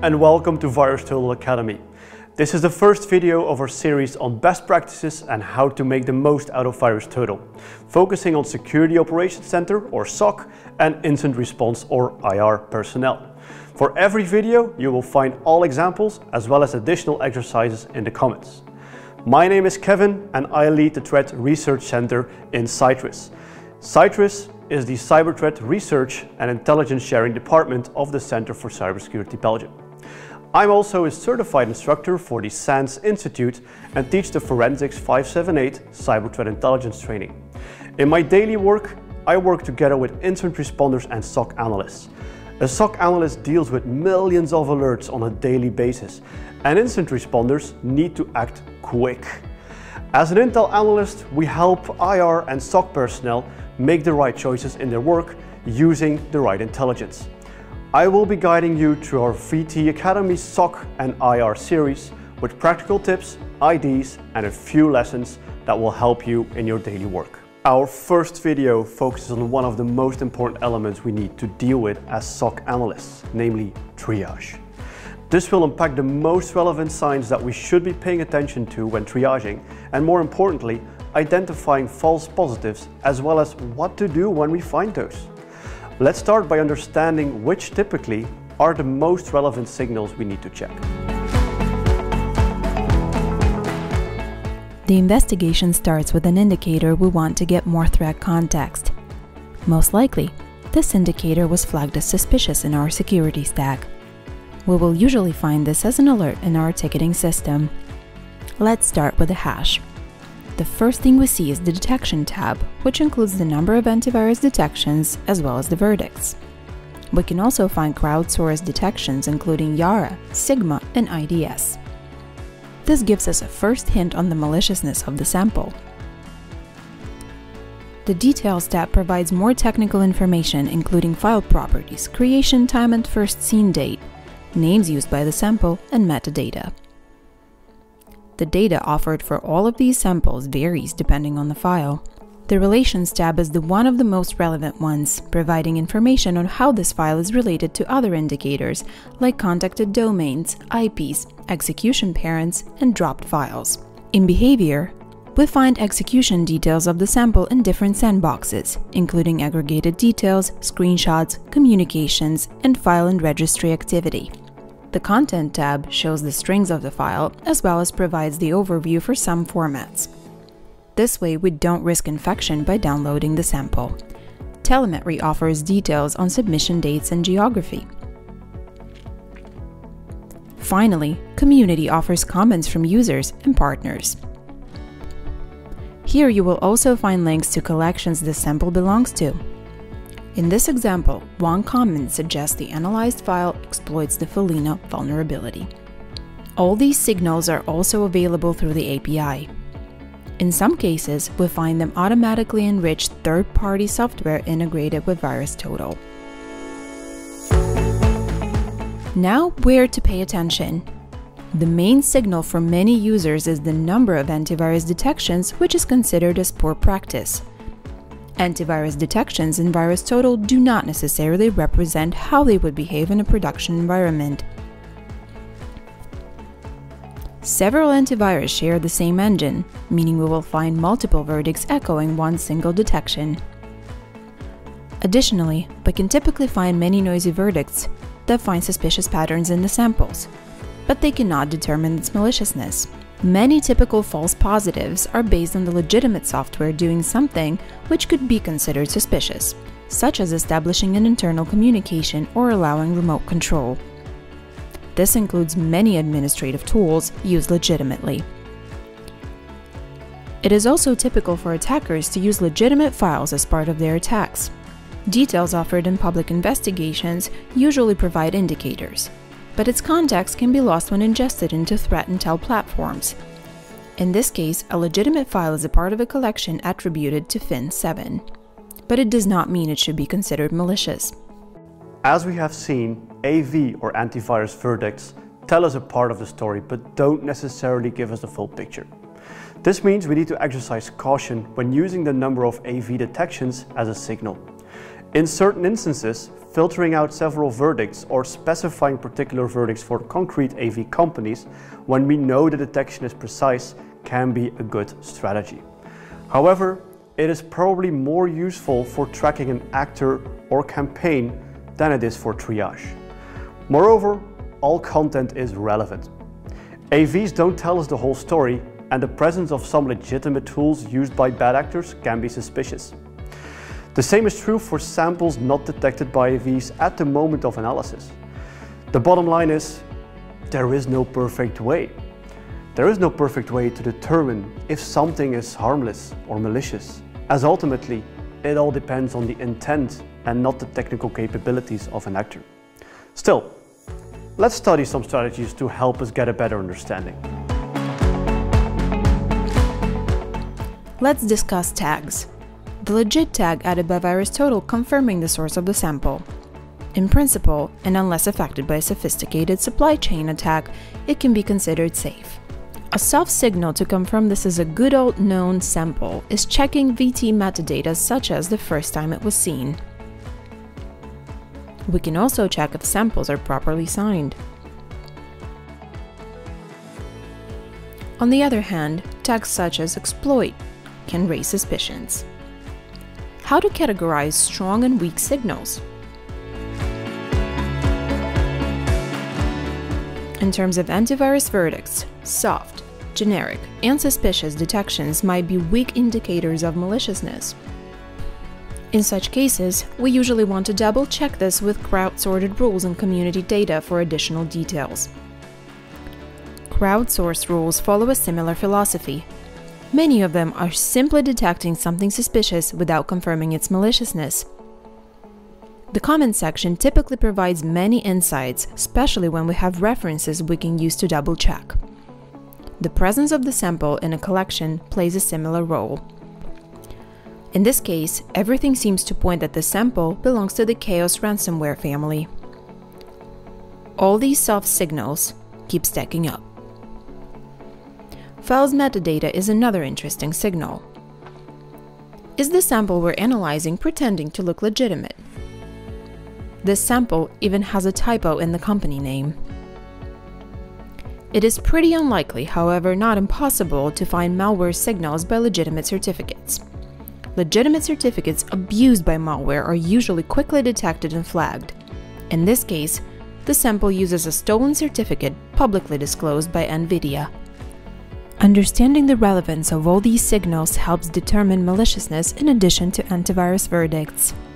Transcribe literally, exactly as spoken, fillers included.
and welcome to VirusTotal Academy. This is the first video of our series on best practices and how to make the most out of VirusTotal, focusing on Security Operations Center or S O C and Incident Response or I R personnel. For every video you will find all examples as well as additional exercises in the comments. My name is Kevin and I lead the Threat Research Center in CITRIS. CITRIS is the Cyber Threat Research and Intelligence Sharing Department of the Center for Cybersecurity Belgium. I'm also a certified instructor for the SANS Institute and teach the Forensics five seven eight Cyber Threat Intelligence training. In my daily work, I work together with incident responders and S O C analysts. A S O C analyst deals with millions of alerts on a daily basis, and incident responders need to act quick. As an Intel analyst, we help I R and S O C personnel make the right choices in their work using the right intelligence. I will be guiding you through our V T Academy S O C and I R series with practical tips, I Ds and a few lessons that will help you in your daily work. Our first video focuses on one of the most important elements we need to deal with as S O C analysts, namely triage. This will unpack the most relevant signs that we should be paying attention to when triaging, and more importantly, identifying false positives as well as what to do when we find those. Let's start by understanding which typically are the most relevant signals we need to check. The investigation starts with an indicator we want to get more threat context. Most likely, this indicator was flagged as suspicious in our security stack. We will usually find this as an alert in our ticketing system. Let's start with a hash. The first thing we see is the detection tab, which includes the number of antivirus detections as well as the verdicts. We can also find crowdsourced detections including Yara, Sigma, and I D S. This gives us a first hint on the maliciousness of the sample. The Details tab provides more technical information including file properties, creation time and first seen date, names used by the sample, and metadata. The data offered for all of these samples varies depending on the file. The Relations tab is the one of the most relevant ones, providing information on how this file is related to other indicators like contacted domains, I Ps, execution parents, and dropped files. In Behavior, we find execution details of the sample in different sandboxes, including aggregated details, screenshots, communications, and file and registry activity. The Content tab shows the strings of the file, as well as provides the overview for some formats. This way, we don't risk infection by downloading the sample. Telemetry offers details on submission dates and geography. Finally, Community offers comments from users and partners. Here you will also find links to collections the sample belongs to. In this example, one comment suggests the analyzed file exploits the Follina vulnerability. All these signals are also available through the A P I. In some cases, we find them automatically enriched third-party software integrated with VirusTotal. Now, where to pay attention? The main signal for many users is the number of antivirus detections, which is considered as poor practice. Antivirus detections in VirusTotal do not necessarily represent how they would behave in a production environment. Several antivirus share the same engine, meaning we will find multiple verdicts echoing one single detection. Additionally, we can typically find many noisy verdicts that find suspicious patterns in the samples, but they cannot determine its maliciousness. Many typical false positives are based on the legitimate software doing something which could be considered suspicious, such as establishing an internal communication or allowing remote control. This includes many administrative tools used legitimately. It is also typical for attackers to use legitimate files as part of their attacks. Details offered in public investigations usually provide indicators, but its context can be lost when ingested into threat intel platforms. In this case, a legitimate file is a part of a collection attributed to F I N seven, but it does not mean it should be considered malicious. As we have seen, A V or antivirus verdicts tell us a part of the story but don't necessarily give us the full picture. This means we need to exercise caution when using the number of A V detections as a signal. In certain instances, filtering out several verdicts or specifying particular verdicts for concrete A V companies when we know the detection is precise can be a good strategy. However, it is probably more useful for tracking an actor or campaign than it is for triage. Moreover, all content is relevant. A Vs don't tell us the whole story, and the presence of some legitimate tools used by bad actors can be suspicious. The same is true for samples not detected by A Vs at the moment of analysis. The bottom line is, there is no perfect way. There is no perfect way to determine if something is harmless or malicious, as ultimately it all depends on the intent and not the technical capabilities of an actor. Still, let's study some strategies to help us get a better understanding. Let's discuss tags. The legit tag added by VirusTotal confirming the source of the sample. In principle, and unless affected by a sophisticated supply chain attack, it can be considered safe. A soft signal to confirm this is a good old known sample is checking V T metadata such as the first time it was seen. We can also check if samples are properly signed. On the other hand, tags such as exploit can raise suspicions. How to categorize strong and weak signals? In terms of antivirus verdicts, soft, generic, and suspicious detections might be weak indicators of maliciousness. In such cases, we usually want to double-check this with crowdsourced rules and community data for additional details. Crowdsourced rules follow a similar philosophy. Many of them are simply detecting something suspicious without confirming its maliciousness. The comment section typically provides many insights, especially when we have references we can use to double-check. The presence of the sample in a collection plays a similar role. In this case, everything seems to point that the sample belongs to the Chaos ransomware family. All these soft signals keep stacking up. Files metadata is another interesting signal. Is the sample we're analyzing pretending to look legitimate? This sample even has a typo in the company name. It is pretty unlikely, however not impossible, to find malware signals by legitimate certificates. Legitimate certificates abused by malware are usually quickly detected and flagged. In this case, the sample uses a stolen certificate publicly disclosed by NVIDIA. Understanding the relevance of all these signals helps determine maliciousness in addition to antivirus verdicts.